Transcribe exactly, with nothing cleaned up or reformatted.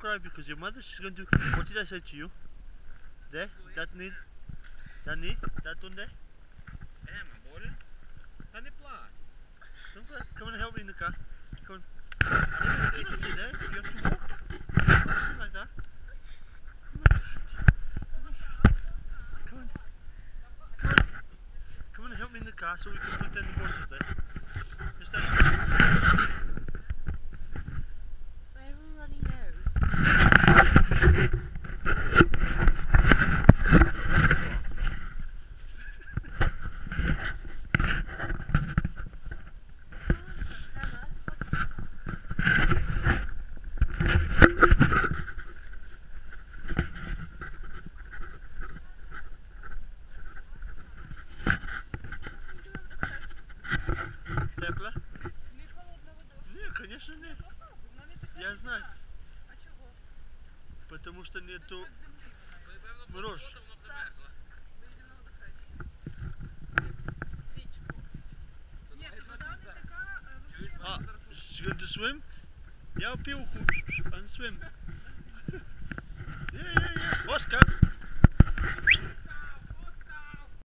cry because your mother, she's going to... What did I say to you? There? That need? That need? That one there? Ja, maar boren. Dat is klaar. Come on and help me in the car. Come on. You don't sit there. You have to walk. Something like that. Come on. Come on. Come on and help me in the car so we can put any waters there. Just that. Everybody knows. Тепло? Нет, конечно нет. Я знаю. Потому что нету мороз. Ah, she's going to swim? Ja, op piochu. And swim. Yeah, yeah, yeah. Oscar!